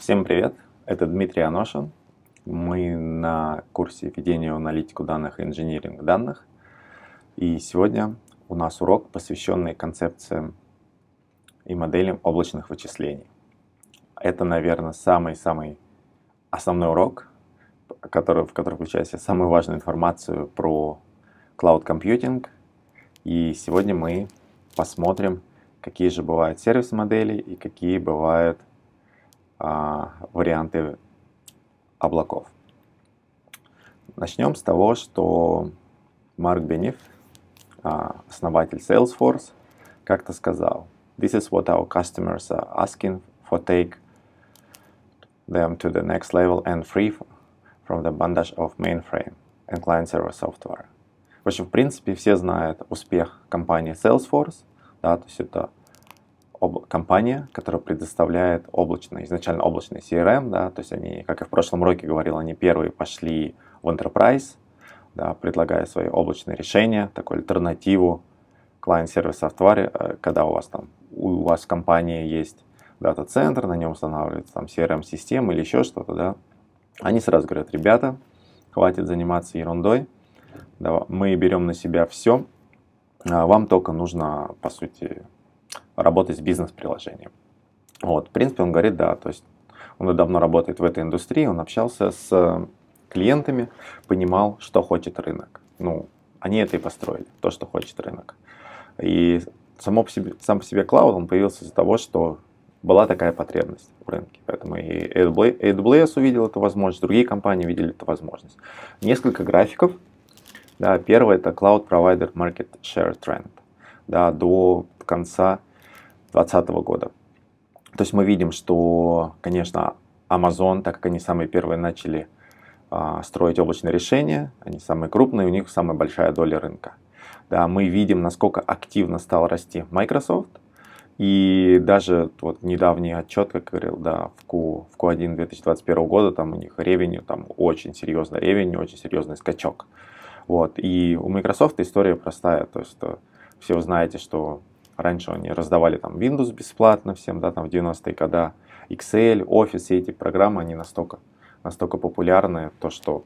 Всем привет, это Дмитрий Аношин. Мы на курсе введения в аналитику данных и инжиниринг данных. И сегодня у нас урок, посвященный концепциям и моделям облачных вычислений. Это, наверное, самый основной урок, в который включает в себя самую важную информацию про Cloud Computing. И сегодня мы посмотрим, какие же бывают сервис-модели и какие бывают варианты облаков. Начнем с того, что Марк Бенеф, основатель Salesforce, как-то сказал: "This is what our customers are asking for, take them to the next level and free from the bondage of mainframe and client-server software". В общем, в принципе, все знают успех компании Salesforce, да, то есть это компания, которая предоставляет изначально облачный CRM, да, то есть они, как и в прошлом уроке говорил, они первые пошли в Enterprise, да, предлагая свои облачные решения, такую альтернативу client-server software, когда у вас в компании есть дата-центр, на нем устанавливается там CRM-система или еще что-то, да, они сразу говорят: ребята, хватит заниматься ерундой, да, мы берем на себя все, вам только нужно, по сути, работать с бизнес-приложением. Вот, в принципе, он говорит, да, то есть он давно работает в этой индустрии, он общался с клиентами, понимал, что хочет рынок. Ну, они это и построили, то, что хочет рынок. И сам по себе клауд, он появился из-за того, что была такая потребность в рынке. Поэтому и AWS увидел эту возможность, другие компании видели эту возможность. Несколько графиков. Да, первый — это Cloud Provider Market Share Trend. Да, до конца 2020 года. То есть мы видим, что, конечно, Amazon, так как они самые первые начали строить облачные решения, они самые крупные, у них самая большая доля рынка. Да, мы видим, насколько активно стал расти Microsoft. И даже вот недавний отчет, как говорил, да, в Q1 2021 года, там у них ревеню, там очень серьезный скачок. Вот. И у Microsoft история простая, то есть все вы знаете, что раньше они раздавали там Windows бесплатно всем, да, там в 90-е годы, Excel, Office, все эти программы, они настолько популярны, то что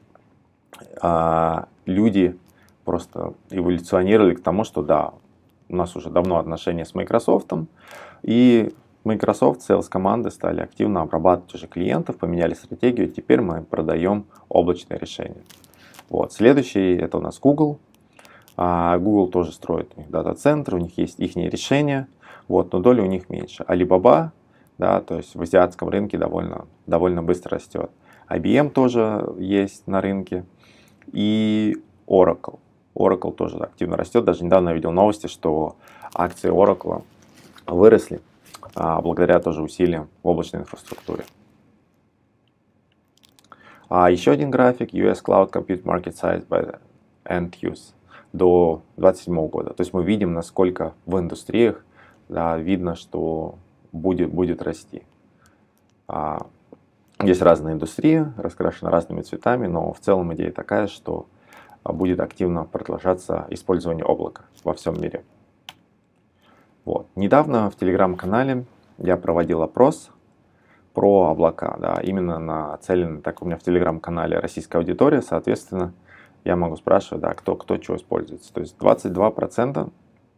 люди просто эволюционировали к тому, что да, у нас уже давно отношения с Microsoft, и Microsoft, sales команды стали активно обрабатывать уже клиентов, поменяли стратегию, и теперь мы продаем облачные решения. Вот. Следующий — это у нас Google. Google тоже строит у них дата-центры, у них есть их решения, вот, но доля у них меньше. Alibaba, да, то есть в азиатском рынке довольно быстро растет. IBM тоже есть на рынке. И Oracle. Oracle тоже активно растет. Даже недавно я видел новости, что акции Oracle выросли благодаря тоже усилиям в облачной инфраструктуре. Еще один график: US Cloud Compute Market Size by End Use до 2027 года. То есть мы видим, насколько в индустриях, да, видно, что будет расти. Есть разные индустрии, раскрашены разными цветами, но в целом идея такая, что будет активно продолжаться использование облака во всем мире. Вот. Недавно в телеграм-канале я проводил опрос про облака, да, именно нацеленный, так у меня в телеграм-канале российская аудитория, соответственно, я могу спрашивать, да, кто чего используется. То есть 22%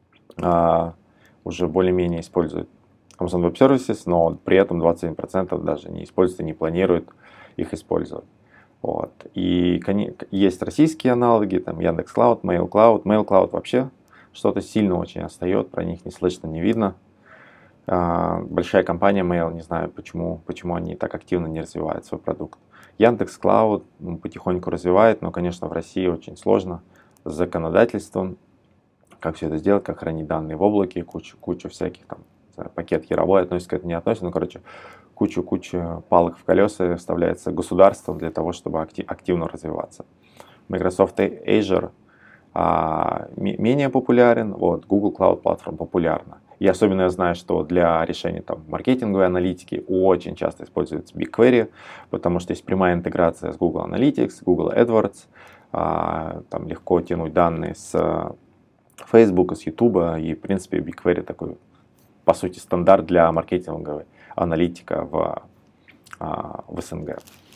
уже более-менее используют Amazon Web Services, но при этом 27% даже не используют и не планируют их использовать. Вот. И есть российские аналоги, там Яндекс.Клауд, Mail.Cloud. Mail.Cloud вообще что-то сильно очень отстает, про них не слышно, не видно. Большая компания Mail, не знаю, почему они так активно не развивают свой продукт. Яндекс.Клауд потихоньку развивает, но, конечно, в России очень сложно с законодательством, как все это сделать, как хранить данные в облаке, кучу всяких там, пакет Яровой относится к этому, не относится, но, короче, кучу палок в колеса вставляется государством для того, чтобы активно развиваться. Microsoft Azure менее популярен, вот, Google Cloud Platform популярна. И особенно я знаю, что для решения там, маркетинговой аналитики очень часто используется BigQuery, потому что есть прямая интеграция с Google Analytics, Google AdWords, там легко тянуть данные с Facebook, с YouTube, и в принципе BigQuery такой, по сути, стандарт для маркетинговой аналитика в в СНГ.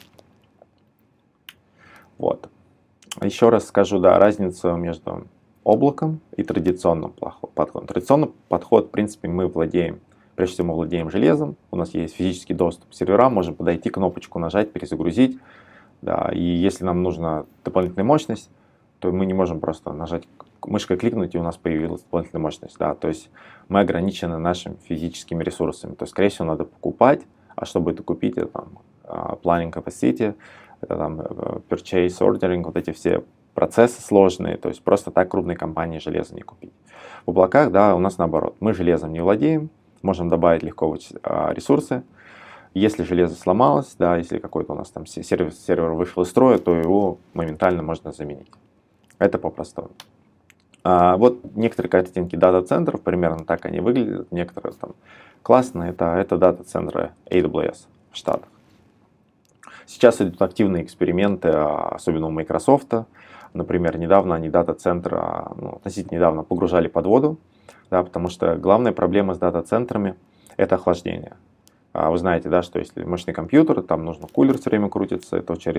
Вот. Еще раз скажу, да, разницу между облаком и традиционным подходом. Традиционный подход, в принципе, мы владеем, прежде всего мы владеем железом, у нас есть физический доступ к серверам, можем подойти, кнопочку нажать, перезагрузить. Да, и если нам нужна дополнительная мощность, то мы не можем просто нажать мышкой, кликнуть, и у нас появилась дополнительная мощность. Да, то есть мы ограничены нашими физическими ресурсами. То есть, скорее всего, надо покупать, а чтобы это купить, это там planning capacity, это там purchase ordering, вот эти все процессы сложные, то есть просто так крупные компании железо не купить. В облаках, да, у нас наоборот, мы железом не владеем, можем добавить легко ресурсы. Если железо сломалось, да, если какой-то у нас там сервер вышел из строя, то его моментально можно заменить. Это по-простому. Вот некоторые картинки дата-центров, примерно так они выглядят, некоторые там классные, это дата-центры AWS в Штатах. Сейчас идут активные эксперименты, особенно у Microsoft. Например, недавно они дата-центры, относительно недавно погружали под воду, да, потому что главная проблема с дата-центрами – это охлаждение. Вы знаете, да, что если мощный компьютер, там нужно кулер все время крутиться, это очень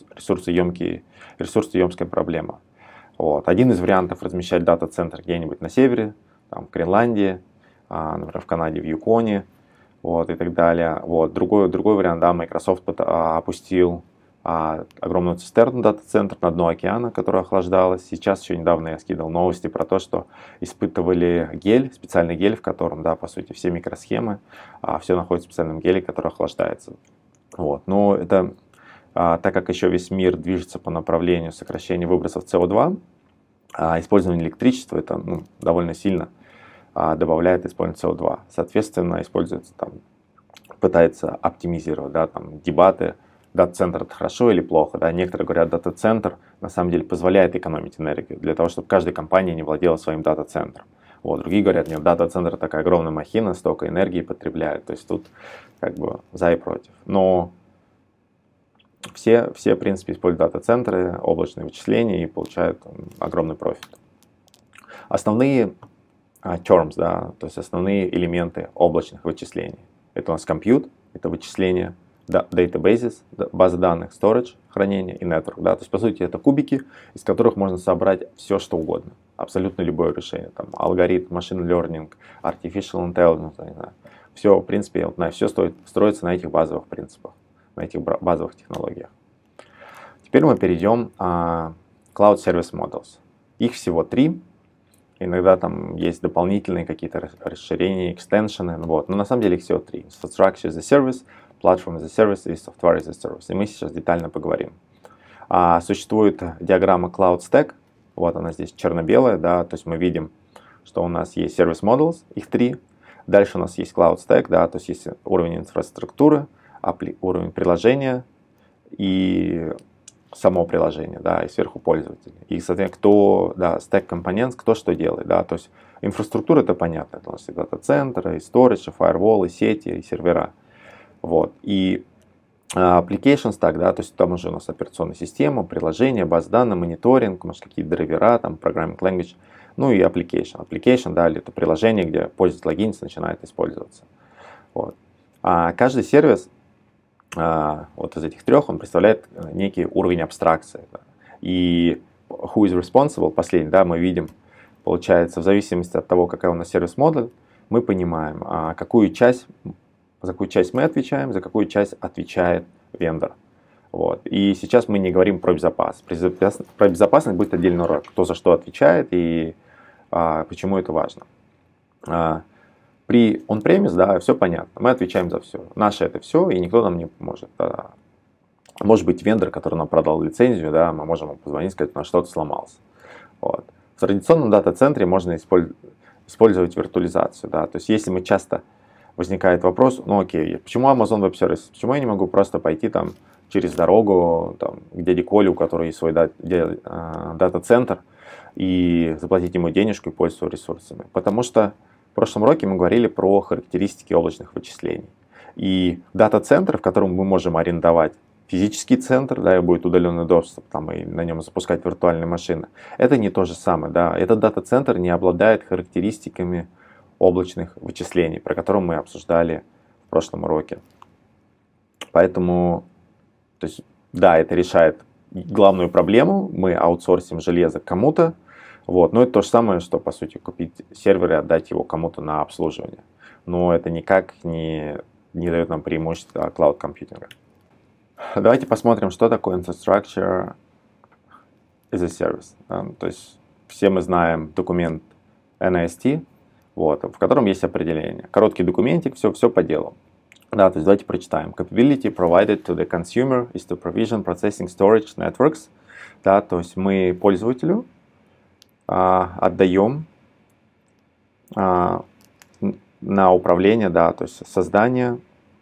ресурсоемкая проблема. Вот. Один из вариантов размещать дата-центр где-нибудь на севере, там, в Гренландии, например, в Канаде, в Юконе, вот, и так далее. Вот. Другой вариант, да, Microsoft опустил огромную цистерну дата-центр на дно океана, которая охлаждалась. Сейчас еще недавно я скидывал новости про то, что испытывали гель, специальный гель, в котором, да, по сути, все микросхемы, все находится в специальном геле, который охлаждается. Вот. Но это, так как еще весь мир движется по направлению сокращения выбросов СО2, использование электричества это довольно сильно добавляет использование СО2. Соответственно, используется там, пытается оптимизировать, да, там, дебаты, дата-центр это хорошо или плохо. Да? Некоторые говорят, дата-центр на самом деле позволяет экономить энергию, для того, чтобы каждая компания не владела своим дата-центром. Вот. Другие говорят, нет, дата-центр такая огромная махина, столько энергии потребляет. То есть тут как бы за и против. Но все в принципе, используют дата-центры, облачные вычисления и получают огромный профит. Основные terms, да, то есть основные элементы облачных вычислений. Это у нас compute, это вычисление, databases, базы данных, storage, хранение и network. Да, то есть, по сути, это кубики, из которых можно собрать все, что угодно. Абсолютно любое решение. Там, алгоритм, machine learning, artificial intelligence, не знаю. Все, в принципе, все строится на этих базовых принципах, на этих базовых технологиях. Теперь мы перейдем к Cloud Service Models. Их всего 3. Иногда там есть дополнительные какие-то расширения, экстеншены. Вот. Но на самом деле их всего 3. Infrastructure as a Service, Platform as a Service и Software as a Service. И мы сейчас детально поговорим. Существует диаграмма Cloud Stack. Вот она здесь черно-белая. Да, то есть мы видим, что у нас есть Service Models, их 3. Дальше у нас есть Cloud Stack, да, то есть есть уровень инфраструктуры, уровень приложения и само приложение, да, и сверху пользователь. И, соответственно, кто, да, Stack Components, кто что делает, да, то есть инфраструктура это понятно, это у нас и дата-центры, и storage, и firewall, и сети, и сервера. Вот. И application stack, да, то есть там уже у нас операционная система, приложение, база данных, мониторинг, может какие-то драйвера, там programming language, ну и application. Application, да, это приложение, где пользователь логинится, начинает использоваться. Вот. Каждый сервис вот из этих 3 он представляет некий уровень абстракции. Да. И who is responsible, последний, да, мы видим, получается, в зависимости от того, какая у нас сервис-модель, мы понимаем, за какую часть мы отвечаем, за какую часть отвечает вендор. Вот. И сейчас мы не говорим про безопасность. Про безопасность будет отдельный урок, кто за что отвечает и почему это важно. При on-premise, да, все понятно, мы отвечаем за все. Наше это все, и никто нам не поможет. Да. Может быть, вендор, который нам продал лицензию, да, мы можем ему позвонить, сказать, у нас что-то сломалось. Вот. В традиционном дата-центре можно использовать виртуализацию. Да. То есть, если мы часто возникает вопрос, ну окей, почему Amazon Web Services, почему я не могу просто пойти там через дорогу там, к дяде Коле, у которого есть свой дата-центр, и заплатить ему денежку и пользоваться ресурсами. Потому что в прошлом уроке мы говорили про характеристики облачных вычислений. И дата-центр, в котором мы можем арендовать физический центр, да, и будет удаленный доступ, там, и на нем запускать виртуальные машины, это не то же самое. Да. Этот дата-центр не обладает характеристиками облачных вычислений, про которые мы обсуждали в прошлом уроке. Поэтому, то есть, да, это решает главную проблему, мы аутсорсим железо кому-то, вот, но это то же самое, что, по сути, купить сервер и отдать его кому-то на обслуживание. Но это никак не дает нам преимущества клауд-компьютинга. Давайте посмотрим, что такое Infrastructure as a Service. То есть все мы знаем документ NIST, вот, в котором есть определение. Короткий документик, все по делу. Да, то есть давайте прочитаем. Capability provided to the consumer is to provision processing storage networks. Да, то есть мы пользователю отдаем на управление, да, то есть создание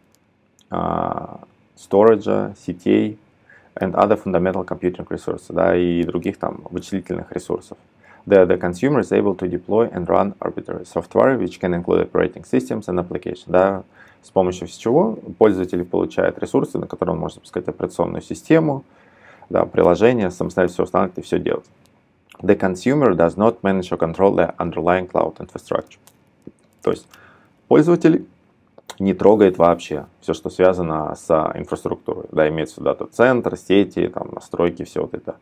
сториджа, сетей and other fundamental computing resources, да, и других там вычислительных ресурсов. The consumer is able to deploy and run arbitrary software, which can include operating systems and applications. Да, с помощью чего пользователь получает ресурсы, на которые он может запускать операционную систему, да, приложение, самостоятельно все устанавливать и все делать. The consumer does not manage or control the underlying cloud infrastructure. То есть пользователь не трогает вообще все, что связано с инфраструктурой. Да, имеется в виду дата-центр, сети, там, настройки, все вот это.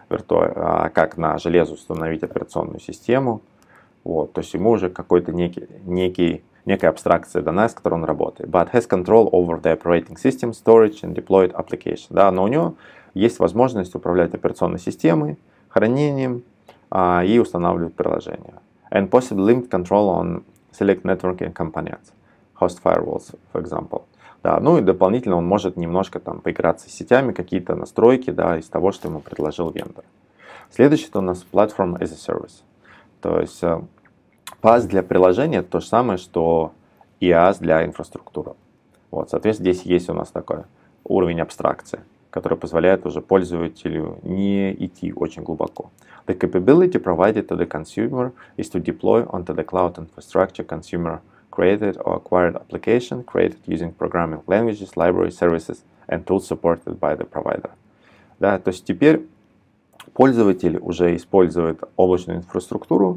Как на железо установить операционную систему. Вот, то есть ему уже какой-то некая абстракция дана, с которой он работает. But has control over the operating system, storage and deployed application. Да, но у него есть возможность управлять операционной системой, хранением и устанавливать приложения. And possibly limit control on select networking components. Host firewalls, for example. Да, ну и дополнительно он может немножко там поиграться с сетями, какие-то настройки, да, из того, что ему предложил вендор. Следующее это у нас Platform as a Service. То есть PaaS для приложения это то же самое, что IaaS для инфраструктуры. Вот, соответственно, здесь есть у нас такой уровень абстракции, который позволяет уже пользователю не идти очень глубоко. The capability provided to the consumer is to deploy onto the cloud infrastructure consumer created or acquired application created using programming languages, libraries, services and tools supported by the provider. Да, то есть теперь пользователь уже использует облачную инфраструктуру,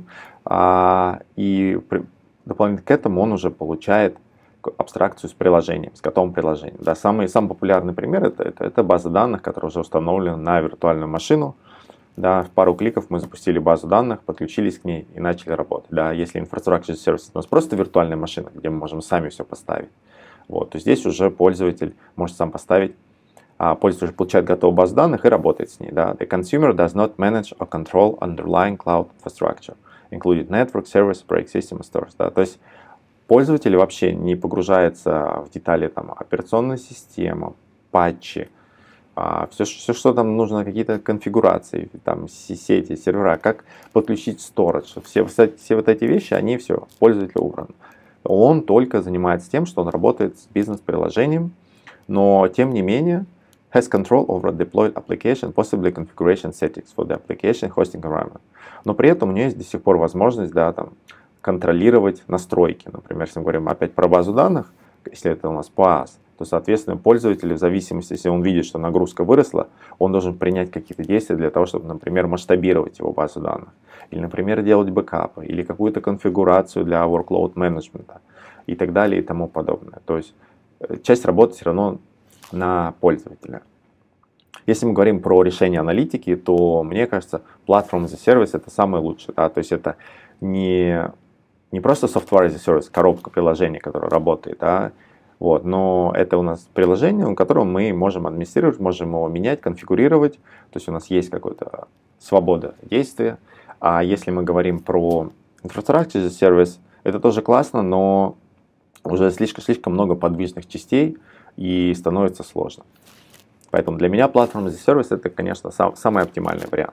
и дополнительно к этому он уже получает абстракцию с приложением, с готовым приложением. Да, самый популярный пример это база данных, которая уже установлена на виртуальную машину. Да, в пару кликов мы запустили базу данных, подключились к ней и начали работать. Да, если Infrastructure as a Service у нас просто виртуальная машина, где мы можем сами все поставить, вот, то здесь уже пользователь может сам поставить, пользователь получает готовую базу данных и работает с ней. Да. The consumer does not manage or control underlying cloud infrastructure, including network, service, operating system, stores. Да. То есть пользователь вообще не погружается в детали там, операционной системы, патчи, все, что там нужно, какие-то конфигурации, там, сети, сервера, как подключить storage. Все вот эти вещи, они все, пользователю убраны. Он только занимается тем, что он работает с бизнес-приложением, но тем не менее has control over deployed application, possibly configuration settings for the application hosting environment. Но при этом у него есть до сих пор возможность, да, там, контролировать настройки. Например, если мы говорим опять про базу данных, если это у нас PaaS, то, соответственно, пользователь, в зависимости, если он видит, что нагрузка выросла, он должен принять какие-то действия для того, чтобы, например, масштабировать его базу данных. Или, например, делать бэкапы, или какую-то конфигурацию для workload менеджмента и так далее и тому подобное. То есть часть работы все равно на пользователя. Если мы говорим про решение аналитики, то, мне кажется, Platform as a Service это самое лучшее. Да? То есть это не просто Software as a Service, коробка приложения, которая работает, да? Вот, но это у нас приложение, у которого мы можем администрировать, можем его менять, конфигурировать. То есть у нас есть какая-то свобода действия. А если мы говорим про Infrastructure as a Service, это тоже классно, но уже слишком много подвижных частей и становится сложно. Поэтому для меня Platform as a Service это, конечно, самый оптимальный вариант.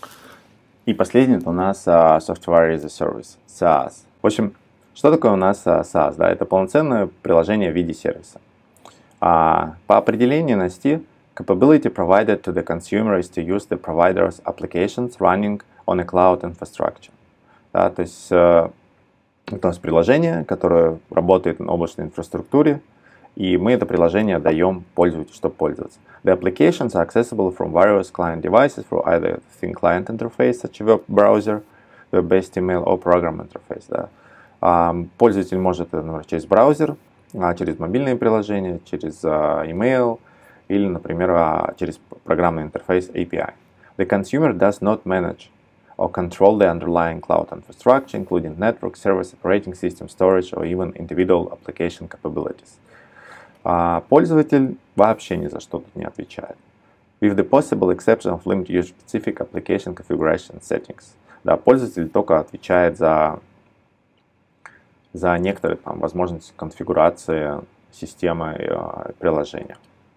И последний это у нас Software as a Service, SaaS. В общем, что такое у нас SaaS? Да, это полноценное приложение в виде сервиса. По определению NIST, capability provided to the consumer is to use the provider's applications running on a cloud infrastructure. Да, то есть это у нас приложение, которое работает на облачной инфраструктуре, и мы это приложение даем пользователю, чтобы пользоваться. The applications are accessible from various client devices through either thin client interface, such as web browser, web-based email or program interface. Да. Пользователь может, например, через браузер через мобильные приложения, через email или, например, через программный интерфейс API. The consumer does not manage or control the underlying cloud infrastructure, including network, service, operating system, storage, or even individual application capabilities. Пользователь вообще ни за что тут не отвечает. With the possible exception of limited user-specific application configuration settings. Да, пользователь только отвечает за некоторые там возможности конфигурации системы приложения.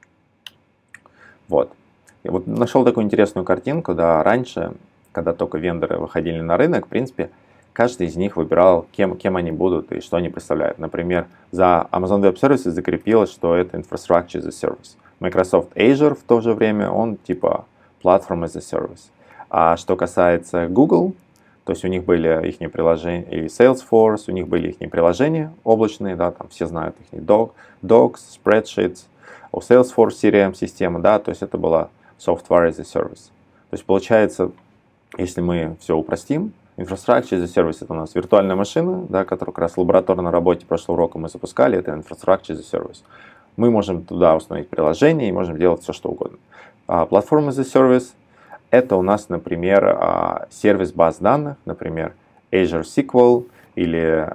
Вот. И вот нашел такую интересную картинку, да, раньше, когда только вендоры выходили на рынок, в принципе, каждый из них выбирал, кем они будут и что они представляют. Например, за Amazon Web Services закрепилось, что это Infrastructure as a Service. Microsoft Azure в то же время, он типа Platform as a Service. А что касается Google, то есть у них были их приложения, и Salesforce, у них были их приложения облачные, да, там все знают их Docs, Spreadsheets, у Salesforce CRM-система, да, то есть это была Software as a Service. То есть получается, если мы все упростим, Infrastructure as a Service — это у нас виртуальная машина, да, которую как раз в лабораторной работе прошлого урока мы запускали, это Infrastructure as a Service. Мы можем туда установить приложение и можем делать все, что угодно. Platform as a Service — это у нас, например, сервис баз данных, например, Azure SQL или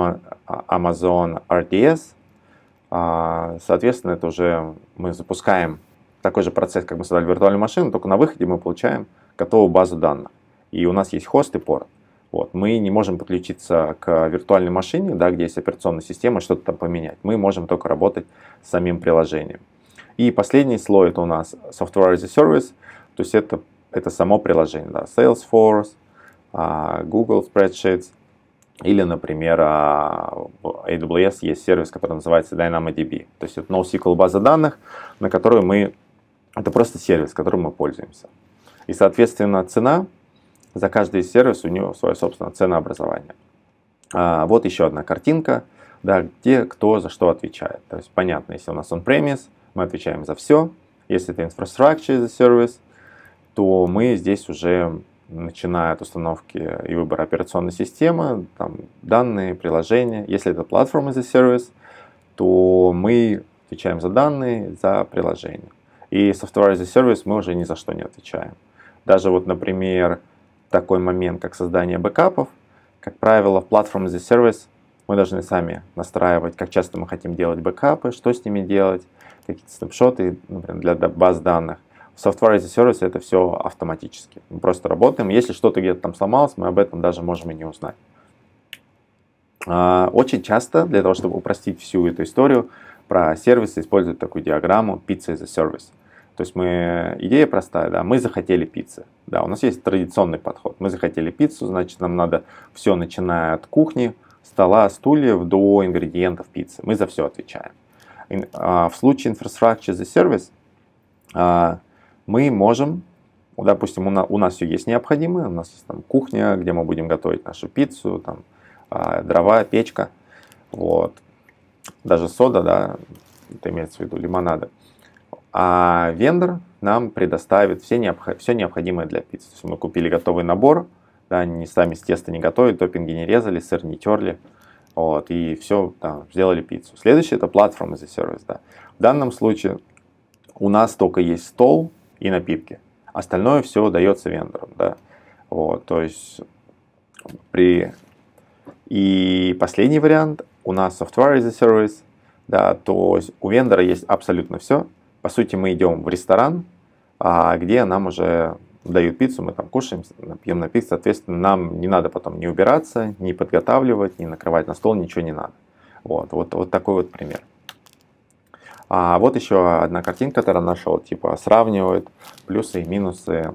Amazon RDS. Соответственно, это уже мы запускаем такой же процесс, как мы создали виртуальную машину, только на выходе мы получаем готовую базу данных. И у нас есть хост и порт. Вот. Мы не можем подключиться к виртуальной машине, да, где есть операционная система, что-то там поменять. Мы можем только работать с самим приложением. И последний слой — это у нас Software as a Service, то есть это само приложение. Да, Salesforce, Google Spreadsheets или, например, в AWS есть сервис, который называется DynamoDB. То есть это NoSQL база данных, на которую это просто сервис, которым мы пользуемся. И, соответственно, цена за каждый сервис, у него свое собственное ценообразование. Вот еще одна картинка, да, где кто за что отвечает. То есть понятно, если у нас on-premise, мы отвечаем за все. Если это Infrastructure as a Service, то мы здесь уже, начиная от установки и выбора операционной системы, там, данные, приложения. Если это Platform as a Service, то мы отвечаем за данные, за приложения. И Software as a Service мы уже ни за что не отвечаем. Даже вот, например, такой момент, как создание бэкапов, как правило, в Platform as a Service мы должны сами настраивать, как часто мы хотим делать бэкапы, что с ними делать, какие-то снапшоты, например, для баз данных. В Software as a Service это все автоматически. Мы просто работаем. Если что-то где-то там сломалось, мы об этом даже можем и не узнать. Очень часто для того, чтобы упростить всю эту историю, про сервисы используют такую диаграмму Pizza as a Service. То есть идея простая, да, мы захотели пиццы. Да, у нас есть традиционный подход. Мы захотели пиццу, значит, нам надо все, начиная от кухни, стола, стульев до ингредиентов пиццы. Мы за все отвечаем. В случае Infrastructure as a Service мы можем, допустим, у нас все есть необходимое, у нас есть там кухня, где мы будем готовить нашу пиццу, там, дрова, печка, вот. Даже сода, да, это имеется в виду лимонады. А вендор нам предоставит все необходимое для пиццы. То есть мы купили готовый набор, да, они сами с теста не готовили, топпинги не резали, сыр не терли, вот, и все, да, сделали пиццу. Следующее — это Platform as a Service. Да. В данном случае у нас только есть стол и напитки, остальное все дается вендорам. Да. Вот, то есть И последний вариант у нас Software as a Service, да, то есть у вендора есть абсолютно все. По сути, мы идем в ресторан, где нам уже дают пиццу, мы там кушаем, пьем напитки, соответственно, нам не надо потом ни убираться, ни подготавливать, ни накрывать на стол, ничего не надо. Вот такой вот пример. Вот еще одна картинка, которую нашел, типа сравнивает плюсы и минусы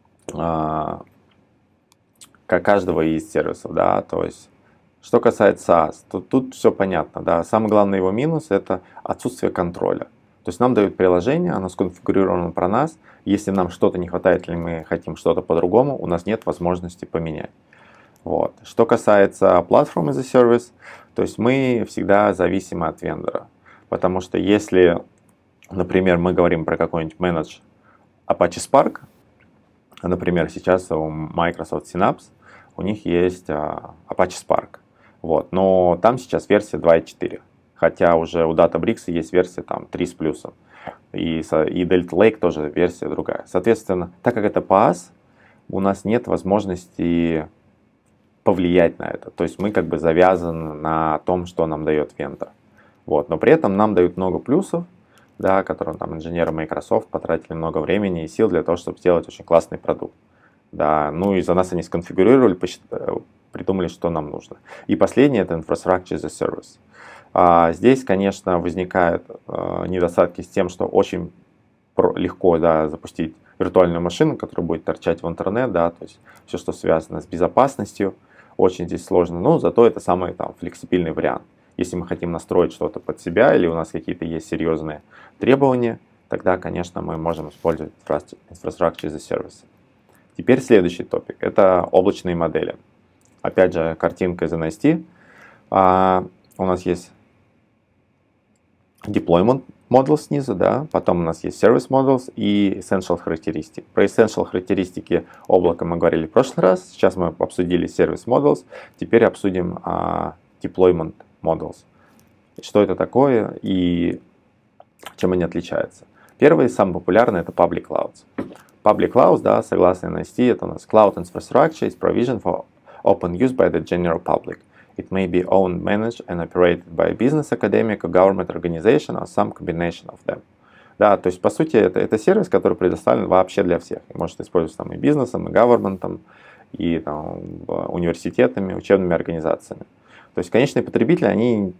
каждого из сервисов, да, то есть что касается SaaS, то тут все понятно, да, самый главный его минус — это отсутствие контроля. То есть нам дают приложение, оно сконфигурировано про нас. Если нам что-то не хватает или мы хотим что-то по-другому, у нас нет возможности поменять. Вот. Что касается Platform as a Service, то есть мы всегда зависимы от вендора. Потому что если, например, мы говорим про какой-нибудь Managed Apache Spark, например, сейчас у Microsoft Synapse, у них есть Apache Spark. Вот. Но там сейчас версия 2.4. хотя уже у Databricks есть версия там 3 с плюсом. И Delta Lake тоже версия другая. Соответственно, так как это PaaS, у нас нет возможности повлиять на это. То есть мы как бы завязаны на том, что нам дает вендор. Вот. Но при этом нам дают много плюсов, да, которые там инженеры Microsoft потратили много времени и сил для того, чтобы сделать очень классный продукт. Да. Ну и за нас они сконфигурировали, придумали, что нам нужно. И последнее — это Infrastructure as a Service. Здесь, конечно, возникают недостатки с тем, что очень легко, да, запустить виртуальную машину, которая будет торчать в интернет, да, то есть все, что связано с безопасностью, очень здесь сложно, но зато это самый там флексибельный вариант. Если мы хотим настроить что-то под себя или у нас какие-то есть серьезные требования, тогда, конечно, мы можем использовать Infrastructure as a Service. Теперь следующий топик — это облачные модели. Опять же, картинка из NST. У нас есть Deployment Models снизу, да, потом у нас есть Service Models и Essential характеристики. Про Essential характеристики облака мы говорили в прошлый раз, сейчас мы обсудили Service Models, теперь обсудим Deployment Models. Что это такое и чем они отличаются? Первый, самый популярный, это Public Clouds. Public Clouds, да, согласно NST, это у нас Cloud Infrastructure is provisioned for open use by the general public. It may be owned, managed and operated by a business, academic, or government organization or some combination of them. Да, то есть, по сути, это сервис, который предоставлен вообще для всех. И может использоваться там и бизнесом, и government, и там, университетами, учебными организациями. То есть, конечные потребители, они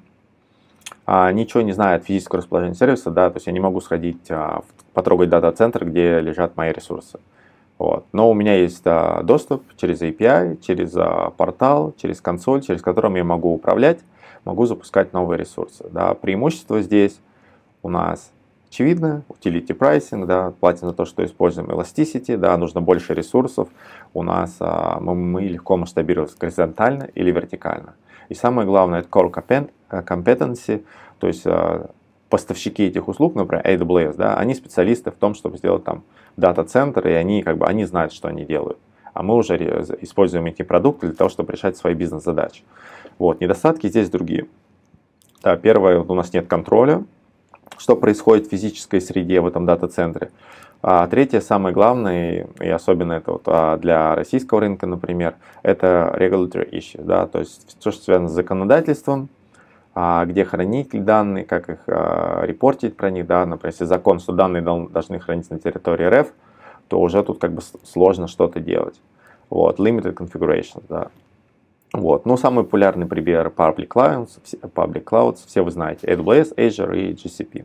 ничего не знают о физическом расположении сервиса, да, то есть я не могу сходить, потрогать дата-центр, где лежат мои ресурсы. Вот. Но у меня есть доступ через API, через портал, через консоль, через который я могу управлять, могу запускать новые ресурсы. Да. Преимущество здесь у нас очевидно, utility pricing, да, платим за то, что используем elasticity, да, нужно больше ресурсов, у нас мы легко масштабируемся горизонтально или вертикально. И самое главное, это core competency, то есть поставщики этих услуг, например, AWS, да, они специалисты в том, чтобы сделать там дата-центр, и они знают, что они делают. А мы уже используем эти продукты для того, чтобы решать свои бизнес-задачи. Вот. Недостатки здесь другие. Да, первое, у нас нет контроля, что происходит в физической среде в этом дата-центре. Третье, самое главное, и особенно это вот для российского рынка, например, это regulatory issues, да, то есть все, что связано с законодательством, где хранить данные, как их репортить про них, да, например, если закон, что данные должны храниться на территории РФ, то уже тут как бы сложно что-то делать. Вот, limited configuration, да. Вот, ну, самый популярный пример Public Clouds, все вы знаете, AWS, Azure и GCP.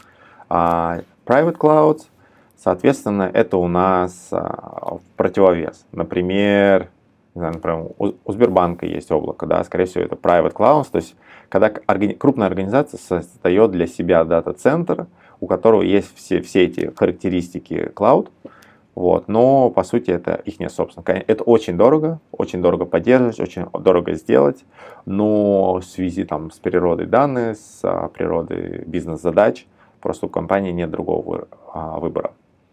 Private Clouds, соответственно, это у нас противовес. Например, не знаю, например, у Сбербанка есть облако, да, скорее всего, это Private Clouds, то есть когда крупная организация создает для себя дата-центр, у которого есть все эти характеристики cloud, вот, но по сути это их не собственно. Это очень дорого поддерживать, очень дорого сделать, но в связи там, с природой данных, с природой бизнес-задач, просто у компании нет другого выбора.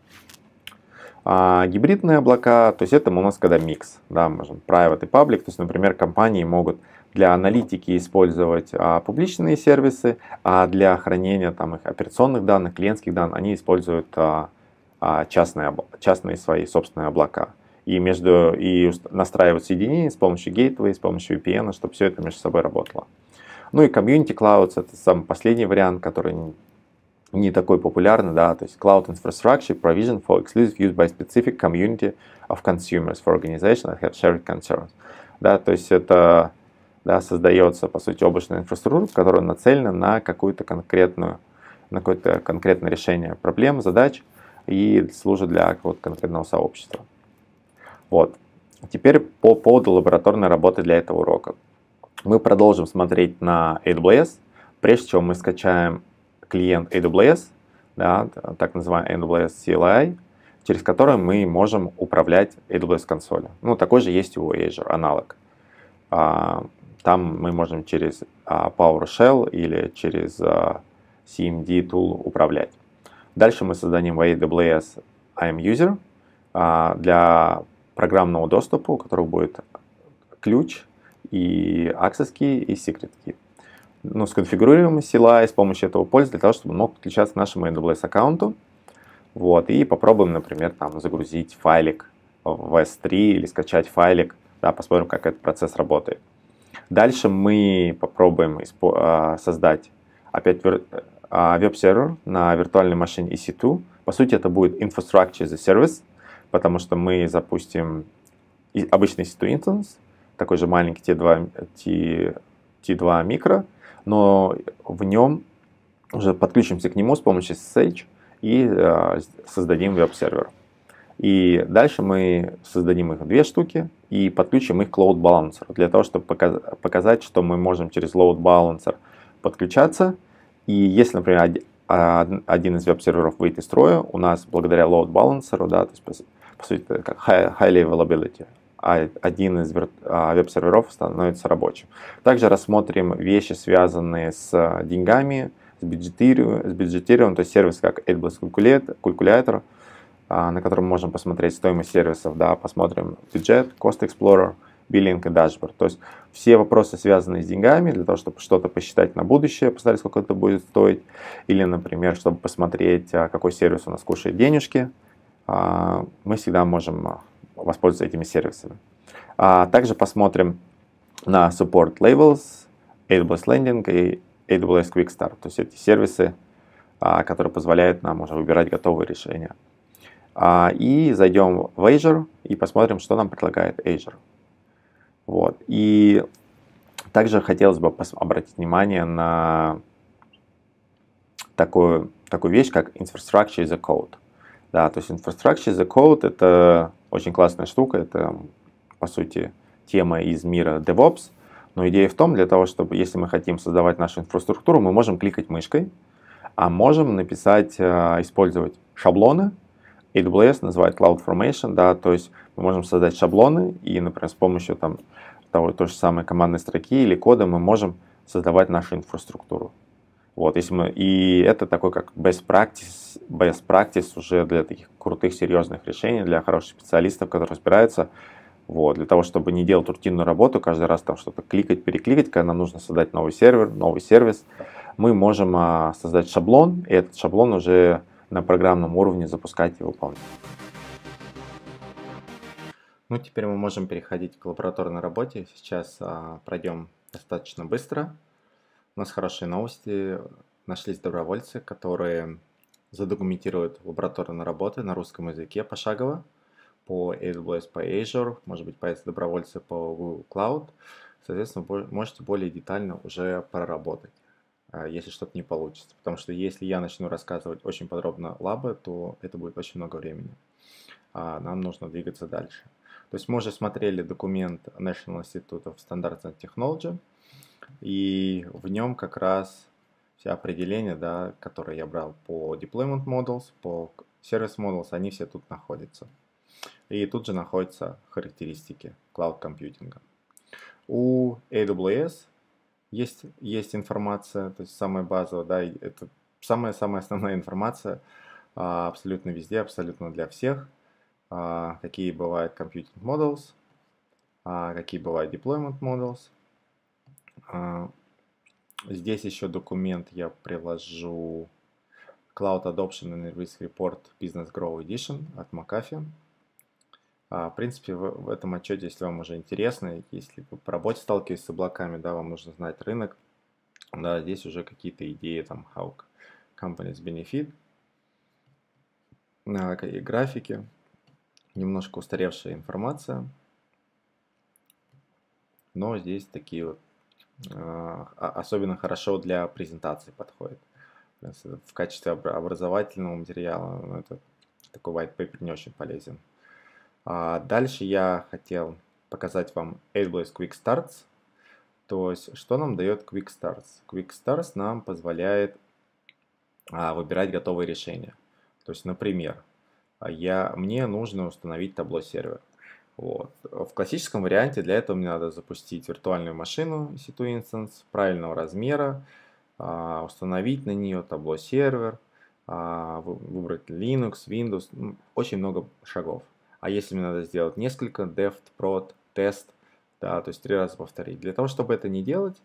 Гибридные облака, то есть это у нас когда микс, да, можем private и public, то есть, например, компании могут для аналитики использовать публичные сервисы, а для хранения там, их операционных данных, клиентских данных, они используют частные свои собственные облака. И настраивают соединения с помощью gateway, с помощью VPN, чтобы все это между собой работало. Ну и Community Clouds — это самый последний вариант, который не такой популярный, да, то есть Cloud Infrastructure Provision for Exclusive Use by Specific Community of Consumers for Organizations that have Shared Concerns. Да, то есть это, да, создается, по сути, облачная инфраструктура, которая нацелена на какое-то конкретное решение проблем, задач и служит для какого-то конкретного сообщества. Вот. Теперь по поводу лабораторной работы для этого урока. Мы продолжим смотреть на AWS, прежде чем мы скачаем клиент AWS, да, так называемый AWS CLI, через который мы можем управлять AWS консолью. Ну, такой же есть у Azure аналог. Там мы можем через PowerShell или через CMD tool управлять. Дальше мы создадим в AWS IAM-User для программного доступа, у которого будет ключ и access key, и secret key. ну, сконфигурируем CLI с помощью этого пользователя для того, чтобы он мог подключаться к нашему AWS аккаунту. Вот, и попробуем, например, там, загрузить файлик в S3 или скачать файлик, да, посмотрим, как этот процесс работает. Дальше мы попробуем создать опять веб-сервер на виртуальной машине EC2. По сути, это будет Infrastructure as a Service, потому что мы запустим обычный EC2 instance, такой же маленький T2 микро, но в нем уже подключимся к нему с помощью SSH и создадим веб-сервер. И дальше мы создадим их две штуки и подключим их к load balancer для того, чтобы показать, что мы можем через load balancer подключаться. И если, например, один из веб-серверов выйдет из строя, у нас благодаря load balancer, да, то есть по сути это как high availability, один из веб-серверов становится рабочим. Также рассмотрим вещи, связанные с деньгами, с бюджетированием, то есть сервис как AWS Calculator, на котором мы можем посмотреть стоимость сервисов, да, посмотрим бюджет, Cost Explorer, биллинг и дашборд. То есть все вопросы, связанные с деньгами, для того, чтобы что-то посчитать на будущее, посмотреть, сколько это будет стоить, или, например, чтобы посмотреть, какой сервис у нас кушает денежки, мы всегда можем воспользоваться этими сервисами. Также посмотрим на Support Labels, AWS Landing и AWS Quick Start. То есть эти сервисы, которые позволяют нам уже выбирать готовые решения. И зайдем в Azure и посмотрим, что нам предлагает Azure. Вот. И также хотелось бы обратить внимание на такую вещь, как Infrastructure as a Code. Да, то есть Infrastructure as a Code — это очень классная штука, это, по сути, тема из мира DevOps, но идея в том, для того, чтобы, если мы хотим создавать нашу инфраструктуру, мы можем кликать мышкой, а можем написать, использовать шаблоны. AWS называет CloudFormation, да, то есть мы можем создать шаблоны и, например, с помощью той же самой командной строки или кода мы можем создавать нашу инфраструктуру. Вот, и это такой как best practice уже для таких крутых, серьезных решений, для хороших специалистов, которые разбираются. Вот, для того, чтобы не делать рутинную работу, каждый раз там что-то кликать, перекликать, когда нам нужно создать новый сервер, новый сервис, мы можем создать шаблон, и этот шаблон уже на программном уровне запускать и выполнять. Ну, теперь мы можем переходить к лабораторной работе. Сейчас пройдем достаточно быстро. У нас хорошие новости. Нашлись добровольцы, которые задокументируют лабораторные работы на русском языке пошагово по AWS, по Azure, может быть, появятся добровольцы по Google Cloud. Соответственно, вы можете более детально уже проработать, если что-то не получится. Потому что если я начну рассказывать очень подробно лабы, то это будет очень много времени. Нам нужно двигаться дальше. То есть мы уже смотрели документ National Institute of Standards and Technology, и в нем как раз все определения, да, которые я брал по Deployment Models, по Service Models, они все тут находятся. И тут же находятся характеристики Cloud Computing. У AWS есть информация, то есть самая базовая, да, это самая основная информация абсолютно везде, абсолютно для всех. Какие бывают Computing Models, какие бывают Deployment Models. Здесь еще документ я приложу Cloud Adoption and Risk Report Business Grow Edition от McAfee. В принципе, в этом отчете, если вам уже интересно, если вы по работе сталкиваетесь с облаками, да, вам нужно знать рынок, да, здесь уже какие-то идеи, там, how companies benefit, и графики, немножко устаревшая информация, но здесь такие вот особенно хорошо для презентации подходит. В качестве образовательного материала это такой white paper не очень полезен. Дальше я хотел показать вам AWS Quick Starts. То есть, что нам дает Quick Starts? Quick Starts нам позволяет выбирать готовые решения. То есть, например, мне нужно установить табло сервер. Вот. В классическом варианте для этого мне надо запустить виртуальную машину EC2 Instance правильного размера, установить на нее табло сервер, выбрать Linux, Windows, очень много шагов. А если мне надо сделать несколько, deft, prod, test, да, то есть 3 раза повторить. Для того, чтобы это не делать,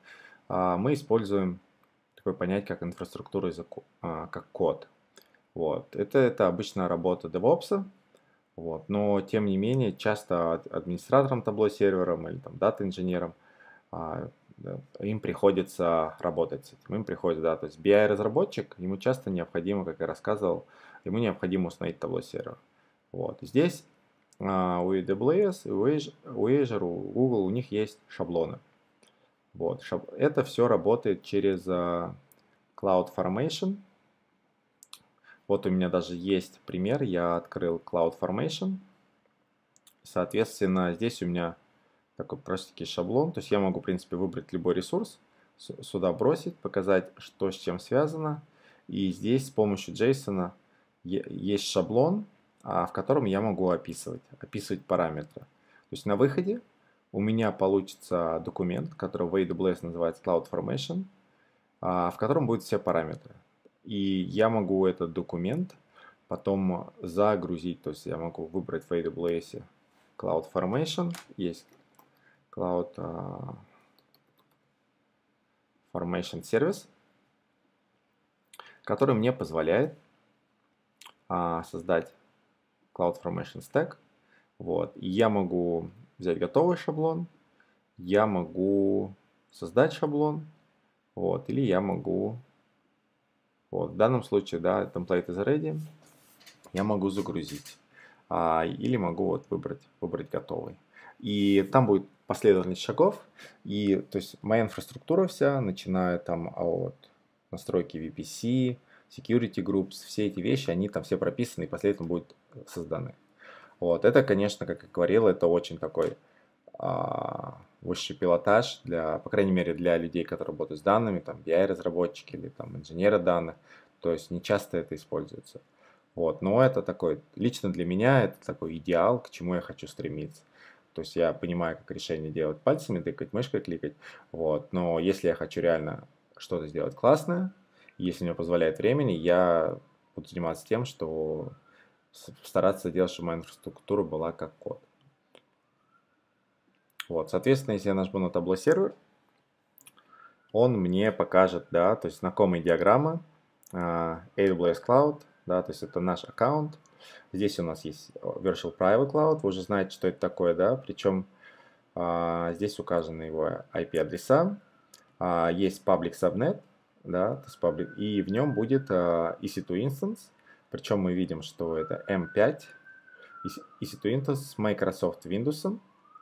мы используем такое понятие, как инфраструктура языка, как код. Вот. Это обычно работа DevOps, вот. Но тем не менее, часто администраторам табло-серверам или там дата-инженерам да, им приходится работать с этим. Им приходится, да, то есть BI-разработчик, ему часто необходимо, как я рассказывал, ему необходимо установить табло-сервер. Вот. Здесь у AWS, у Azure, у Google, у них есть шаблоны. Вот. Это все работает через CloudFormation. Вот у меня даже есть пример, я открыл CloudFormation. Соответственно, здесь у меня такой простенький шаблон. То есть я могу, в принципе, выбрать любой ресурс, сюда бросить, показать, что с чем связано. И здесь с помощью JSON есть шаблон, в котором я могу описывать параметры. То есть на выходе у меня получится документ, который в AWS называется CloudFormation, в котором будут все параметры. И я могу этот документ потом загрузить. То есть я могу выбрать в AWS CloudFormation, есть Cloud Formation Service, который мне позволяет создать CloudFormation Stack. Вот. И я могу взять готовый шаблон, я могу создать шаблон, вот, или я могу, вот, в данном случае, да, template is ready, я могу загрузить, или могу вот выбрать готовый. И там будет последовательность шагов, и то есть моя инфраструктура вся, начиная там от настройки VPC, security groups, все эти вещи, они там все прописаны и последовательно будут созданы. Вот, это, конечно, как я говорил, это очень такой высший пилотаж, по крайней мере, для людей, которые работают с данными, там, BI-разработчики или там инженеры данных, то есть не часто это используется. Вот, но это такой, лично для меня, это такой идеал, к чему я хочу стремиться. То есть я понимаю, как решение делать пальцами, тыкать, мышкой кликать, вот, но если я хочу реально что-то сделать классное, если мне позволяет времени, я буду заниматься тем, что стараться делать, чтобы моя инфраструктура была как код. Вот, соответственно, если я нажму на табло сервер, он мне покажет, да, то есть знакомые диаграммы, AWS Cloud, да, то есть это наш аккаунт. Здесь у нас есть Virtual Private Cloud, вы уже знаете, что это такое, да, причем здесь указаны его IP-адреса, есть Public Subnet, да, то есть public, и в нем будет EC2 Instance, причем мы видим, что это M5, EC2 Instance с Microsoft Windows,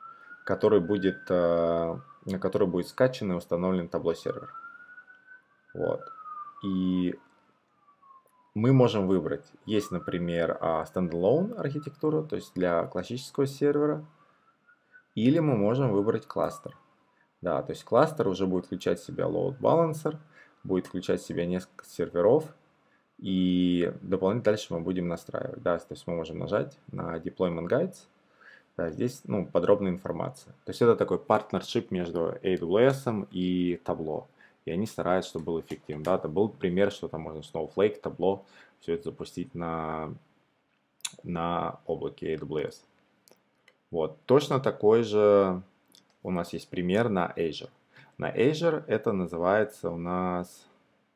на который будет скачан и установлен табло-сервер. Вот. И мы можем выбрать. Есть, например, standalone архитектура, то есть для классического сервера. Или мы можем выбрать кластер. Да, то есть кластер уже будет включать в себя load balancer, будет включать в себя несколько серверов. И дополнительно дальше мы будем настраивать. Да, то есть мы можем нажать на Deployment Guides. Да, здесь подробная информация. То есть это такой партнершип между AWS и Tableau. И они стараются, чтобы был эффективен. Да, это был пример, что там можно Snowflake, Tableau, все это запустить на облаке AWS. Вот. Точно такой же у нас есть пример на Azure. На Azure это называется у нас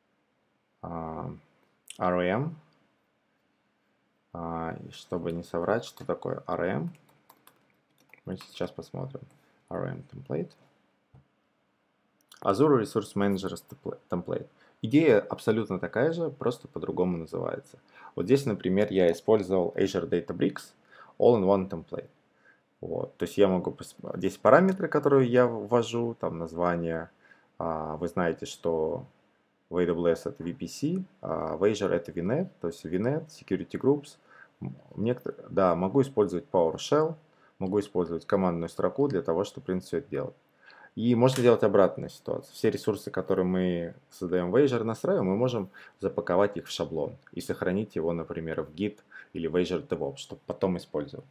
RM. Чтобы не соврать, что такое RM. Мы сейчас посмотрим. RM template. Azure Resource Manager template. Идея абсолютно такая же, просто по-другому называется. Вот здесь, например, я использовал Azure Databricks All-in-One Template. Вот. То есть я могу... Здесь параметры, которые я ввожу, там название. Вы знаете, что в AWS это VPC, а в Azure это VNet, то есть VNet, Security Groups. Да, могу использовать PowerShell, могу использовать командную строку для того, чтобы, в принципе, все это делать. И можно делать обратную ситуацию. Все ресурсы, которые мы создаем в Azure, настраиваем, мы можем запаковать их в шаблон и сохранить его, например, в Git или в Azure DevOps, чтобы потом использовать.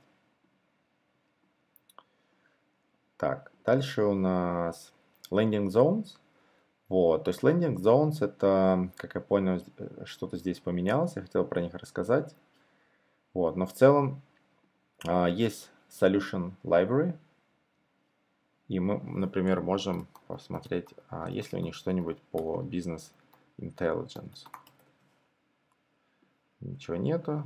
Так, дальше у нас Landing Zones. Вот, то есть Landing Zones это, как я понял, что-то здесь поменялось, я хотел про них рассказать. Вот, но в целом есть Solution Library. И мы, например, можем посмотреть, есть ли у них что-нибудь по Business Intelligence. Ничего нету.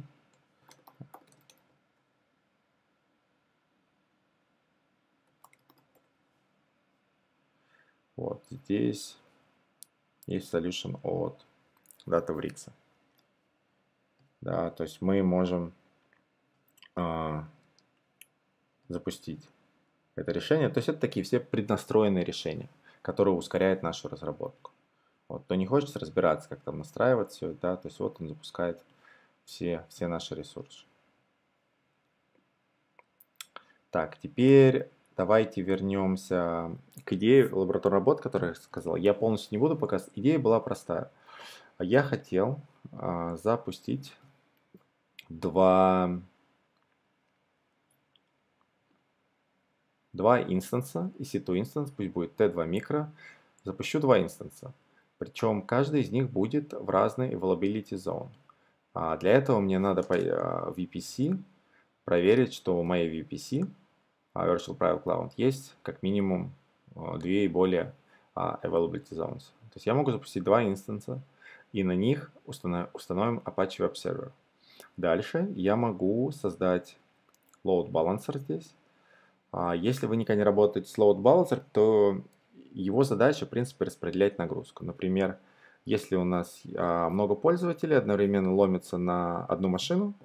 Вот здесь есть solution от Databricks. Да, то есть мы можем запустить это решение. То есть это такие все преднастроенные решения, которые ускоряют нашу разработку. Вот, кто не хочет разбираться, как там настраивать все, да, то есть вот он запускает все наши ресурсы. Так, теперь давайте вернемся к идее лабораторной работы, которую я сказал. Я полностью не буду показывать. Идея была простая. Я хотел запустить два инстанса, EC2 инстанс, пусть будет T2 микро. Запущу два инстанса. Причем каждый из них будет в разной availability zone. Для этого мне надо в VPC проверить, что у моей VPC, Virtual Private Cloud, есть как минимум две и более availability zones. То есть я могу запустить два инстанса, и на них установим Apache Web Server. Дальше я могу создать load balancer здесь. Если вы никогда не работаете с load balancer, то его задача, в принципе, распределять нагрузку. Например, если у нас много пользователей одновременно ломятся на одну машину,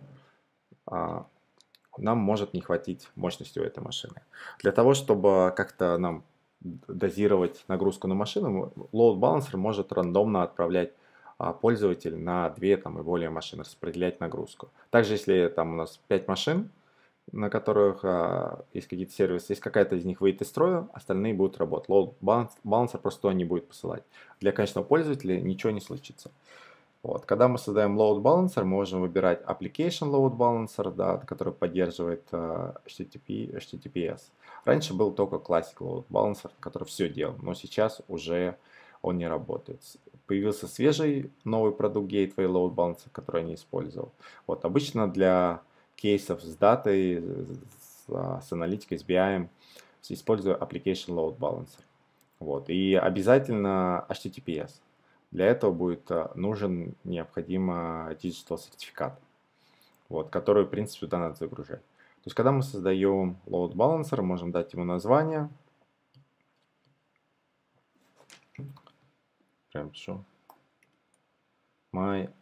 нам может не хватить мощности у этой машины. Для того, чтобы как-то нам дозировать нагрузку на машину, load balancer может рандомно отправлять пользователь на две там, и более машин, распределять нагрузку. Также, если там у нас 5 машин, на которых есть какие-то сервисы, если какая-то из них выйдет из строя, остальные будут работать. Load balancer просто туда не будет посылать. Для конечного пользователя ничего не случится. Вот. Когда мы создаем load balancer, мы можем выбирать application load balancer, да, который поддерживает HTTPS. Раньше был только classic load balancer, который все делал, но сейчас уже он не работает. Появился свежий новый продукт Gateway Load Balancer, который я не использовал. Вот. Обычно для кейсов с датой, с аналитикой, с BI использую application load balancer. Вот. И обязательно HTTPS. Для этого будет необходимо digital сертификат, вот, который, в принципе, сюда надо загружать. То есть, когда мы создаем load balancer, можем дать ему название. Прям пишу. My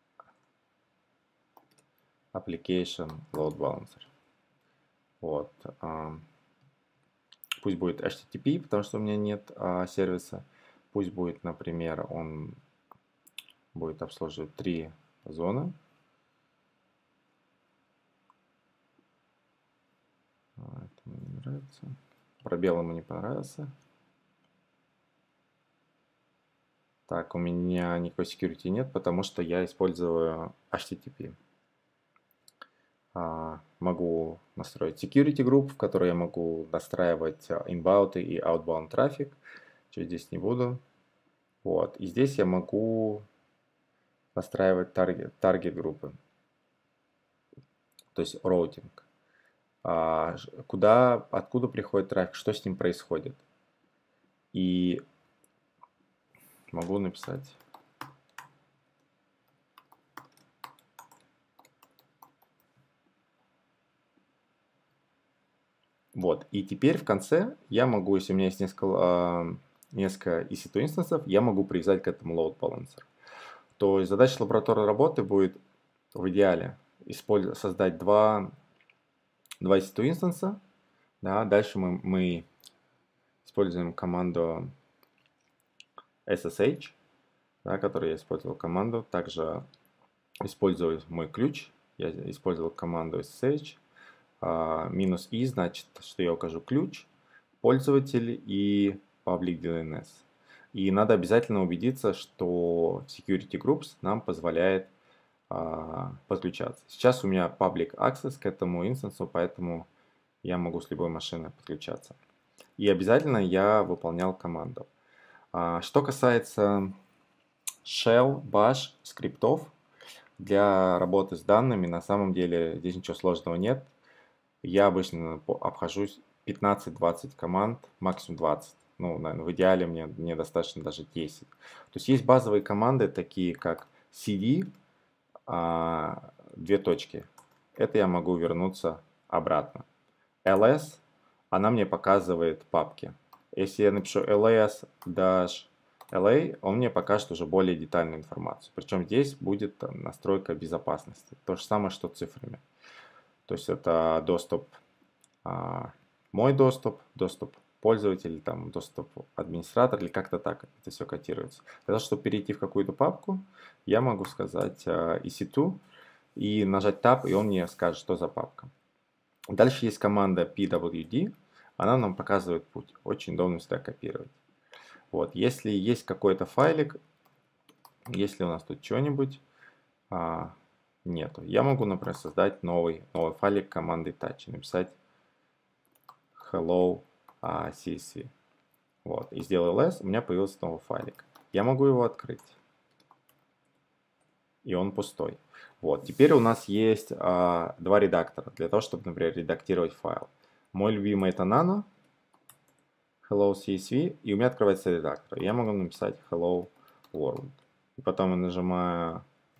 application load balancer. Вот. Пусть будет HTTP, потому что у меня нет сервиса. Пусть будет, например, он будет обслуживать 3 зоны. Это мне не нравится. Пробел ему не понравился. Так, у меня никакой security нет, потому что я использую HTTP. Могу настроить security group, в которой я могу настраивать inbound и outbound трафик. Что здесь не буду. Вот. И здесь я могу настраивать таргет группы. То есть роутинг. Откуда приходит трафик, что с ним происходит. И могу написать. Вот. И теперь в конце я могу, если у меня есть несколько EC2 инстансов, я могу привязать к этому load balancer. То есть задача лабораторной работы будет в идеале создать два EC2 инстанса. Да, дальше мы используем команду SSH, да, которую я использовал команду. Также использую мой ключ. Я использовал команду SSH. Минус «и» значит, что я укажу ключ, пользователь и public DNS. И надо обязательно убедиться, что Security Groups нам позволяет подключаться. Сейчас у меня public access к этому инстансу, поэтому я могу с любой машины подключаться. И обязательно я выполнял команду. Что касается shell, bash, скриптов для работы с данными, на самом деле здесь ничего сложного нет. Я обычно обхожусь 15-20 команд, максимум 20. Ну, наверное, в идеале мне достаточно даже 10. То есть есть базовые команды, такие как cd, две точки. Это я могу вернуться обратно. ls, она мне показывает папки. Если я напишу ls-la, он мне покажет уже более детальную информацию. Причем здесь будет там настройка безопасности. То же самое, что цифрами. То есть это доступ, мой доступ пользователя, там, доступ администратора, или как-то так это все котируется. Для того, чтобы перейти в какую-то папку, я могу сказать EC2 и нажать Tab, и он мне скажет, что за папка. Дальше есть команда pwd, она нам показывает путь. Очень удобно всегда копировать. Вот. Если есть какой-то файлик, если у нас тут что-нибудь нету, я могу, например, создать новый файлик командой touch, написать hello CSV. Вот. И сделал ls, у меня появился новый файлик. Я могу его открыть. И он пустой. Вот. Теперь у нас есть два редактора для того, чтобы, например, редактировать файл. Мой любимый это Nano, hello CSV, и у меня открывается редактор. Я могу написать hello world. И потом я нажимаю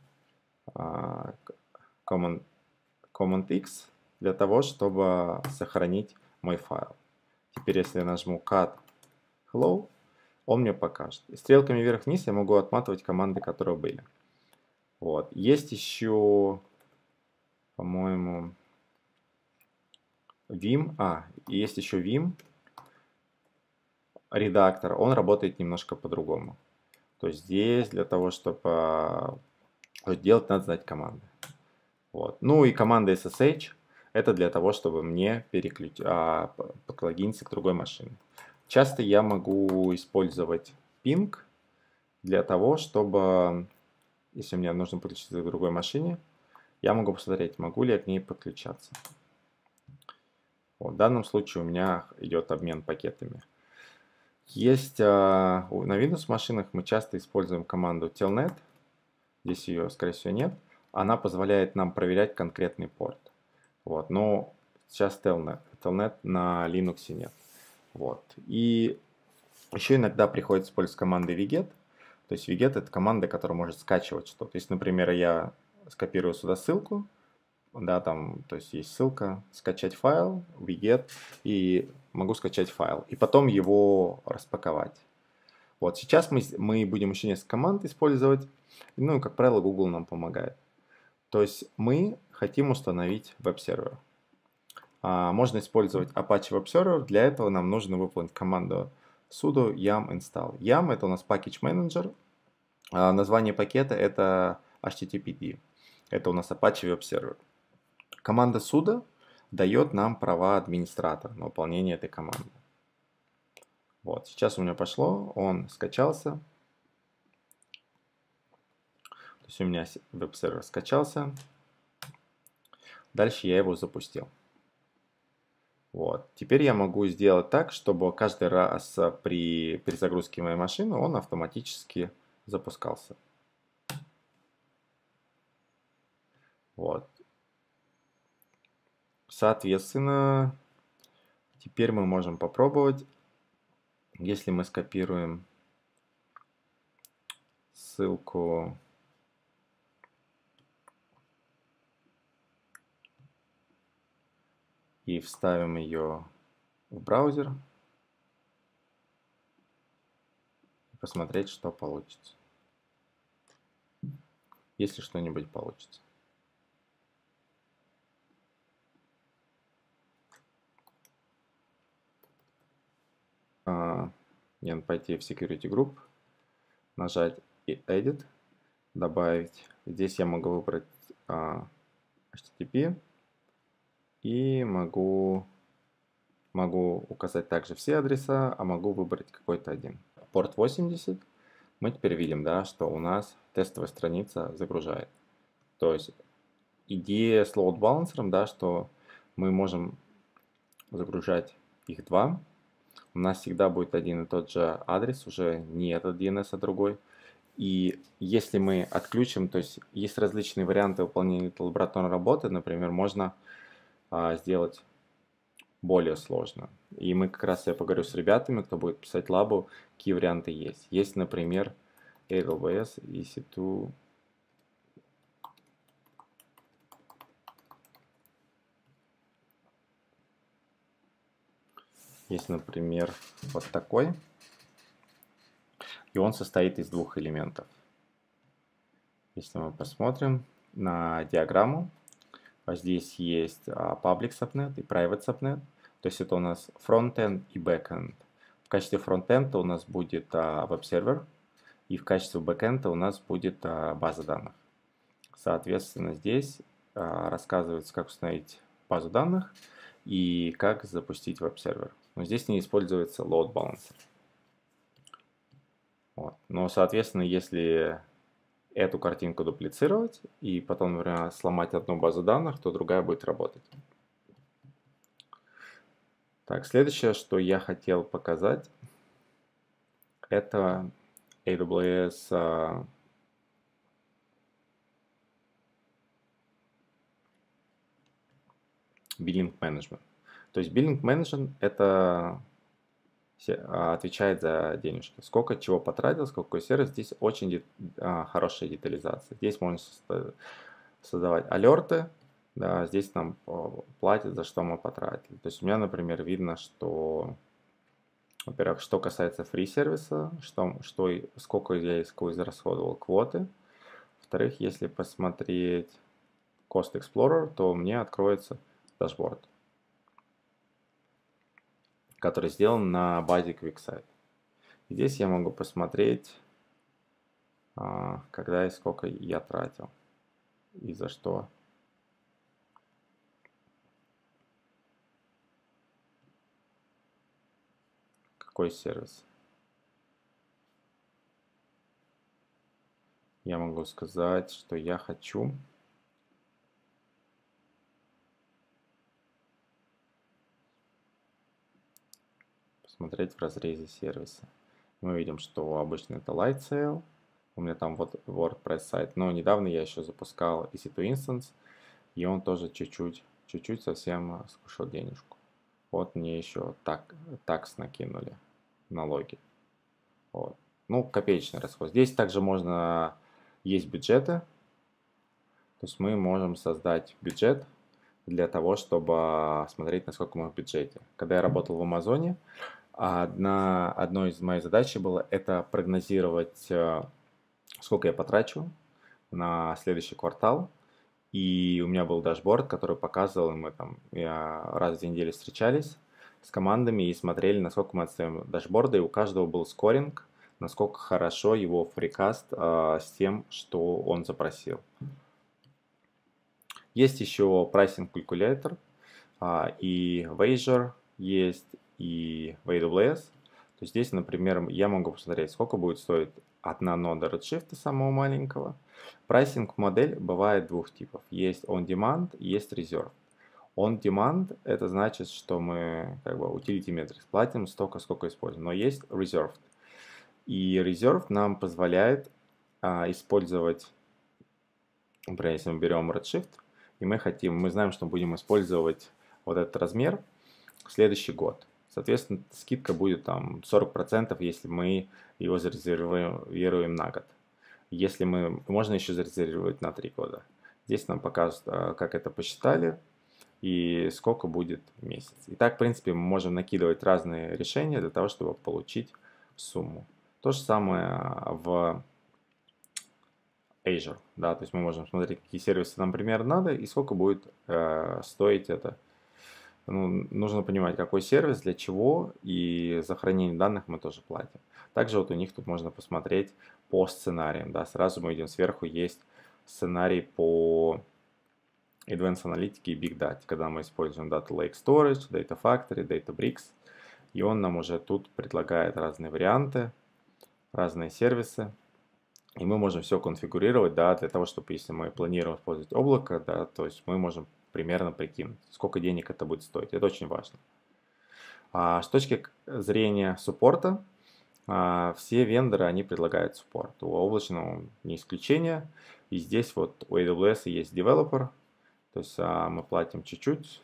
Command X для того, чтобы сохранить мой файл. Теперь, если я нажму Cut Hello, он мне покажет. И стрелками вверх-вниз я могу отматывать команды, которые были. Вот. Есть еще, по-моему, Vim. Есть еще Vim редактор. Он работает немножко по-другому. То есть здесь для того, чтобы делать, надо знать команды. Вот. Ну и команда SSH это для того, чтобы мне подлогиниться к другой машине. Часто я могу использовать ping для того, чтобы, если мне нужно подключиться к другой машине, я могу посмотреть, могу ли я к ней подключаться. Вот, в данном случае у меня идет обмен пакетами. Есть на Windows машинах мы часто используем команду telnet. Здесь ее, скорее всего, нет. Она позволяет нам проверять конкретный порт. Вот, но сейчас telnet на Linux нет. Вот. И еще иногда приходится использовать команды wget. То есть wget это команда, которая может скачивать что-то. Если, например, я скопирую сюда ссылку, да, там, то есть есть ссылка, скачать файл, wget, и могу скачать файл, и потом его распаковать. Вот, сейчас мы будем еще несколько команд использовать, ну, и, как правило, Google нам помогает. То есть мы хотим установить веб-сервер. Можно использовать Apache Web Server. Для этого нам нужно выполнить команду sudo yum install. Yum это у нас package manager. Название пакета это HTTPD. Это у нас Apache Web Server. Команда sudo дает нам права администратора на выполнение этой команды. Вот, сейчас у меня пошло, он скачался. То есть у меня веб-сервер скачался. Дальше я его запустил. Вот. Теперь я могу сделать так, чтобы каждый раз при перезагрузке моей машины он автоматически запускался. Вот. Соответственно, теперь мы можем попробовать, если мы скопируем ссылку и вставим ее в браузер, посмотреть, что получится. Если что-нибудь получится. Мне надо пойти в Security Group, нажать Edit, добавить. Здесь я могу выбрать HTTP и могу указать также все адреса, а могу выбрать какой-то один. Порт 80. Мы теперь видим, да, что у нас тестовая страница загружает. То есть идея с load balancer, да, что мы можем загружать их два. У нас всегда будет один и тот же адрес, уже не этот DNS, а другой. И если мы отключим, то есть есть различные варианты выполнения лабораторной работы, например, можно сделать более сложно. И мы как раз, я поговорю с ребятами, кто будет писать лабу, какие варианты есть. Есть, например, AWS EC2. Есть, например, вот такой. И он состоит из двух элементов. Если мы посмотрим на диаграмму, здесь есть Public Subnet и Private Subnet. То есть это у нас фронтенд и бэкенд. В качестве фронтенда у нас будет веб-сервер, и в качестве бэкенда у нас будет база данных. Соответственно, здесь рассказывается, как установить базу данных и как запустить веб-сервер. Но здесь не используется load balancer. Вот. Но, соответственно, если эту картинку дуплицировать и потом, например, сломать одну базу данных, то другая будет работать. Так, следующее, что я хотел показать, это AWS Billing Management. То есть Billing Management это отвечает за денежки. Сколько чего потратил, сколько сервис. Здесь очень хорошая детализация. Здесь можно создавать алерты. Да, здесь нам платят за что мы потратили. То есть у меня, например, видно, что, во-первых, что касается free сервиса, сколько я израсходовал квоты. Во-вторых, если посмотреть Cost Explorer, то мне откроется дашборд, который сделан на базе QuickSight. Здесь я могу посмотреть, когда и сколько я тратил и за что. Какой сервис. Я могу сказать, что я хочу посмотреть в разрезе сервиса. Мы видим, что обычно это Light Sale. У меня там вот WordPress сайт. Но недавно я еще запускал EC2 Instance. И он тоже чуть-чуть совсем скушал денежку. Вот мне еще такс накинули, налоги. Вот. Ну, копеечный расход. Здесь также есть бюджеты. То есть мы можем создать бюджет для того, чтобы смотреть, насколько мы в бюджете. Когда я работал в Амазоне, одной из моих задач было это прогнозировать, сколько я потрачу на следующий квартал. И у меня был дашборд, который показывал, я раз в 2 недели встречались с командами и смотрели, насколько мы отстаем от дашборда, и у каждого был скоринг, насколько хорошо его фрикаст с тем, что он запросил. Есть еще Pricing Calculator, и в Azure есть, и в AWS. То есть здесь, например, я могу посмотреть, сколько будет стоить одна нода Redshift самого маленького. Прайсинг модель бывает двух типов. Есть on-demand, есть reserve. On-demand это значит, что мы utility metrics платим столько, сколько используем. Но есть reserved. И reserved нам позволяет использовать, например, если мы берем Redshift, и мы знаем, что будем использовать вот этот размер в следующий год. Соответственно, скидка будет там 40%, если мы его зарезервируем на год. Если можно еще зарезервировать на 3 года. Здесь нам покажут, как это посчитали и сколько будет в месяц. И так, в принципе, мы можем накидывать разные решения для того, чтобы получить сумму. То же самое в Azure. Да, то есть мы можем смотреть, какие сервисы нам примерно надо и сколько будет стоить это. Нужно понимать, какой сервис, для чего, и за хранение данных мы тоже платим. Также вот у них тут можно посмотреть по сценариям. Да, сразу мы идем сверху, есть сценарий по Advanced Analytics и Big Data, когда мы используем Data Lake Storage, Data Factory, Databricks, и он нам уже тут предлагает разные варианты, разные сервисы, и мы можем все конфигурировать, да, для того, чтобы, если мы планируем использовать облако, да, то есть мы можем примерно прикинуть, сколько денег это будет стоить. Это очень важно. С точки зрения суппорта, все вендоры, они предлагают суппорт. У облачного не исключение. И здесь вот у AWS есть developer, то есть мы платим чуть-чуть,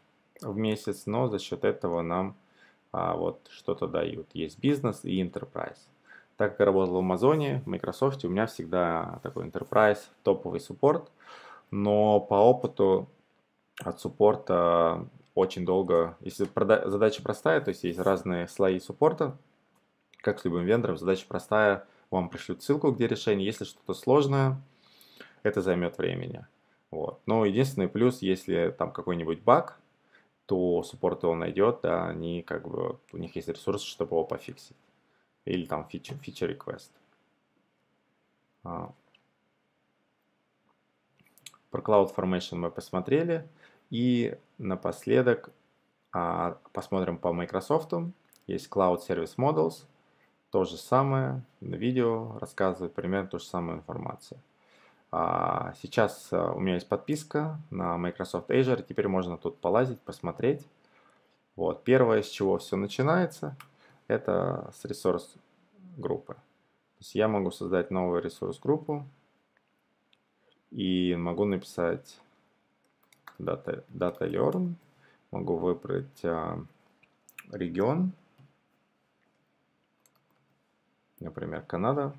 в месяц, но за счет этого нам вот что-то дают. Есть бизнес и enterprise. Так как я работал в Амазоне, в Microsoft, у меня всегда такой enterprise, топовый суппорт, но по опыту от суппорта очень долго, если задача простая, то есть есть разные слои суппорта, как с любым вендором, задача простая, вам пришлют ссылку, где решение, если что-то сложное, это займет времени. Вот. Но единственный плюс, если там какой-нибудь баг, то суппорт его найдет, да, они как бы, у них есть ресурсы, чтобы его пофиксить. Или там feature request. Про CloudFormation мы посмотрели. И напоследок посмотрим по Microsoft. Есть Cloud Service Models. То же самое. На видео рассказывает примерно ту же самую информацию. Сейчас у меня есть подписка на Microsoft Azure. Теперь можно тут полазить, посмотреть. Вот. Первое, с чего все начинается, это с ресурс группы. То есть я могу создать новую ресурс группу и могу написать data learn, могу выбрать регион, например, Канада.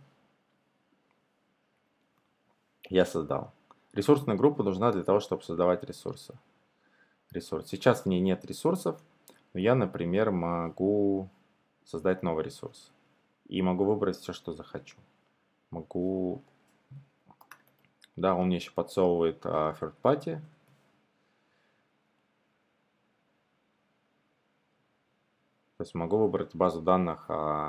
Я создал. Ресурсная группа нужна для того, чтобы создавать ресурсы. Сейчас в ней нет ресурсов, но я, например, могу создать новый ресурс. И могу выбрать все, что захочу. Могу... Да, он мне еще подсовывает third party. То есть могу выбрать базу данных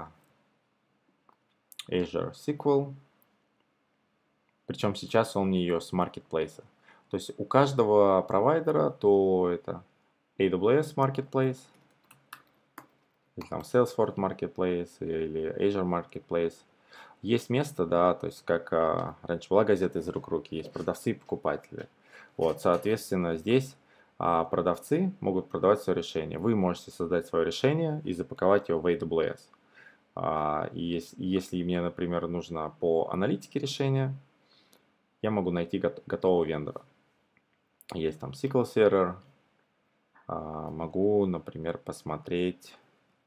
Azure SQL. Причем сейчас он мне ее с Marketplace. То есть у каждого провайдера то это AWS Marketplace, или там Salesforce Marketplace, или Azure Marketplace. Есть место, да, то есть как раньше была газета из рук в руки, есть продавцы и покупатели. Вот, соответственно, здесь продавцы могут продавать свое решение. Вы можете создать свое решение и запаковать его в AWS. И если мне, например, нужно по аналитике решения, я могу найти готового вендора. Есть там SQL Server. Могу, например, посмотреть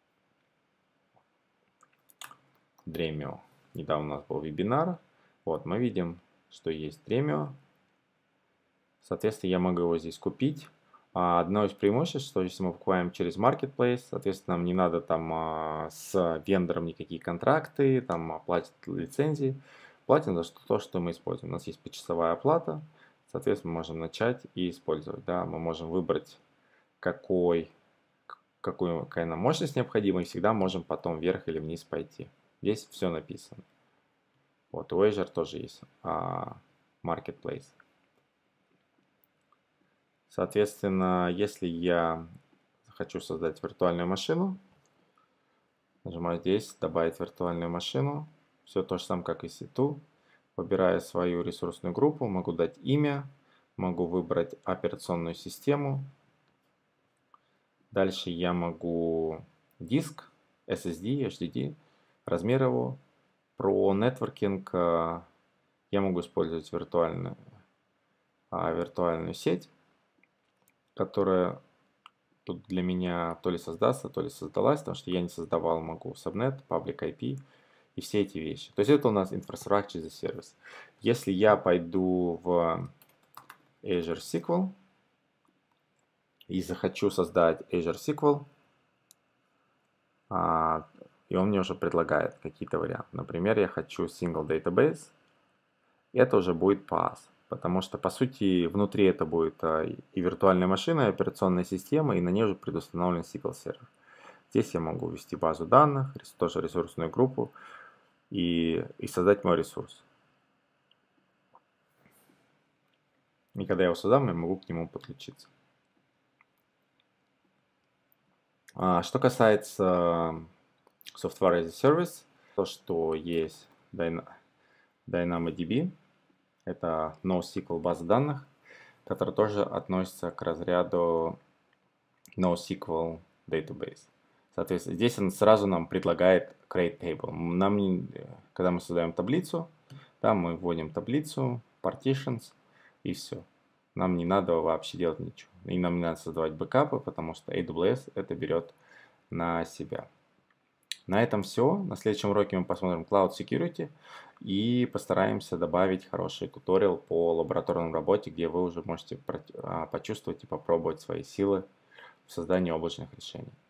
Dremio. Недавно у нас был вебинар. Вот, мы видим, что есть Dremio. Соответственно, я могу его здесь купить. Одно из преимуществ, что если мы покупаем через Marketplace, соответственно, нам не надо там с вендором никакие контракты, там платить лицензии. Платим за то, что мы используем. У нас есть почасовая оплата. Соответственно, мы можем начать и использовать. Да? Мы можем выбрать, какая нам мощность необходима, и всегда можем потом вверх или вниз пойти. Здесь все написано. Вот, у Azure тоже есть Marketplace. Соответственно, если я хочу создать виртуальную машину, нажимаю здесь «Добавить виртуальную машину». Все то же самое, как и C2. Выбираю свою ресурсную группу, могу дать имя, могу выбрать операционную систему. Дальше я могу диск, SSD, HDD, размер его. Про нетворкинг я могу использовать виртуальную сеть, которая тут для меня то ли создастся, то ли создалась, потому что я не создавал, могу Subnet, Public IP и все эти вещи. То есть это у нас Infrastructure as a Service. Если я пойду в Azure SQL и захочу создать Azure SQL, и он мне уже предлагает какие-то варианты. Например, я хочу Single Database, это уже будет PaaS. Потому что, по сути, внутри это будет и виртуальная машина, и операционная система, и на ней уже предустановлен SQL Server. Здесь я могу ввести базу данных, тоже ресурсную группу, и создать мой ресурс. И когда я его создам, я могу к нему подключиться. Что касается Software as a Service, то, что есть DynamoDB, это NoSQL база данных, которая тоже относится к разряду NoSQL Database. Соответственно, здесь он сразу нам предлагает Create Table. Когда мы создаем таблицу, да, мы вводим таблицу, partitions и все. нам не надо вообще делать ничего. И нам не надо создавать бэкапы, потому что AWS это берет на себя. На этом все. На следующем уроке мы посмотрим Cloud Security и постараемся добавить хороший туториал по лабораторной работе, где вы уже можете почувствовать и попробовать свои силы в создании облачных решений.